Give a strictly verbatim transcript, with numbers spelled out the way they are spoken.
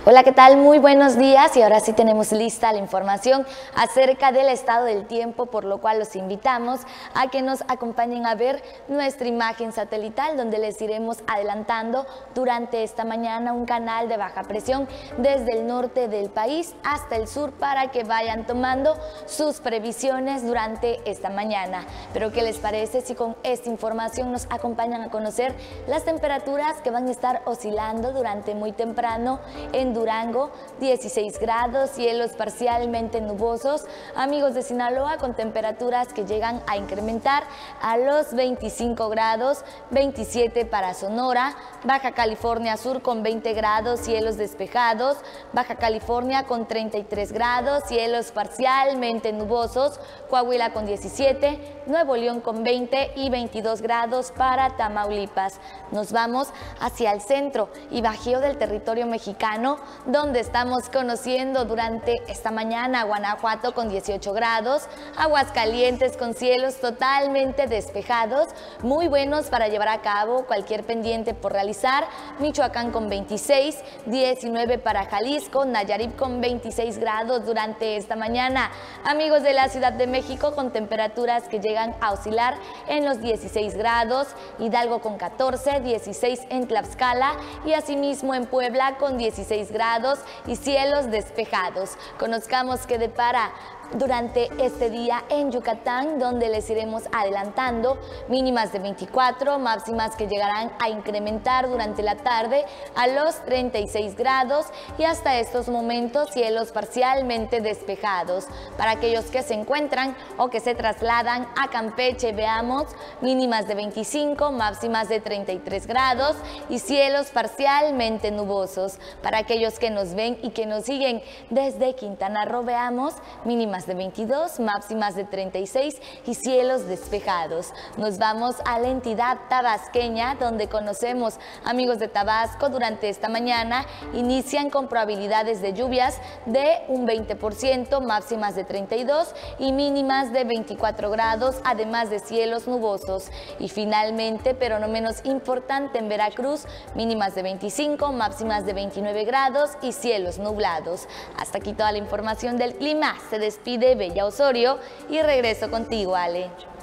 Hola, ¿qué tal? Muy buenos días y ahora sí tenemos lista la información acerca del estado del tiempo, por lo cual los invitamos a que nos acompañen a ver nuestra imagen satelital, donde les iremos adelantando durante esta mañana un canal de baja presión desde el norte del país hasta el sur para que vayan tomando sus previsiones durante esta mañana. Pero ¿qué les parece si con esta información nos acompañan a conocer las temperaturas que van a estar oscilando durante muy temprano en Durango? Dieciséis grados, cielos parcialmente nubosos, amigos de Sinaloa, con temperaturas que llegan a incrementar a los veinticinco grados, veintisiete para Sonora, Baja California Sur con veinte grados, cielos despejados, Baja California con treinta y tres grados, cielos parcialmente nubosos, Coahuila con diecisiete, Nuevo León con veinte y veintidós grados para Tamaulipas. Nos vamos hacia el centro y bajío del territorio mexicano, donde estamos conociendo durante esta mañana Guanajuato con dieciocho grados, Aguascalientes con cielos totalmente despejados, muy buenos para llevar a cabo cualquier pendiente por realizar, Michoacán con veintiséis, diecinueve para Jalisco, Nayarit con veintiséis grados durante esta mañana, amigos de la Ciudad de México con temperaturas que llegan a oscilar en los dieciséis grados, Hidalgo con catorce, dieciséis en Tlaxcala y asimismo en Puebla con dieciséis grados y cielos despejados. Conozcamos qué depara durante este día en Yucatán, donde les iremos adelantando mínimas de veinticuatro, máximas que llegarán a incrementar durante la tarde a los treinta y seis grados y hasta estos momentos cielos parcialmente despejados. Para aquellos que se encuentran o que se trasladan a Campeche, veamos mínimas de veinticinco, máximas de treinta y tres grados y cielos parcialmente nubosos. Para aquellos que nos ven y que nos siguen desde Quintana Roo, veamos mínimas de veintidós, máximas de treinta y seis y cielos despejados. Nos vamos a la entidad tabasqueña, donde conocemos, amigos de Tabasco, durante esta mañana inician con probabilidades de lluvias de un veinte por ciento, máximas de treinta y dos y mínimas de veinticuatro grados, además de cielos nubosos. Y finalmente, pero no menos importante, en Veracruz, mínimas de veinticinco, máximas de veintinueve grados y cielos nublados. Hasta aquí toda la información del clima. Se despide Bella Osorio y regreso contigo, Ale.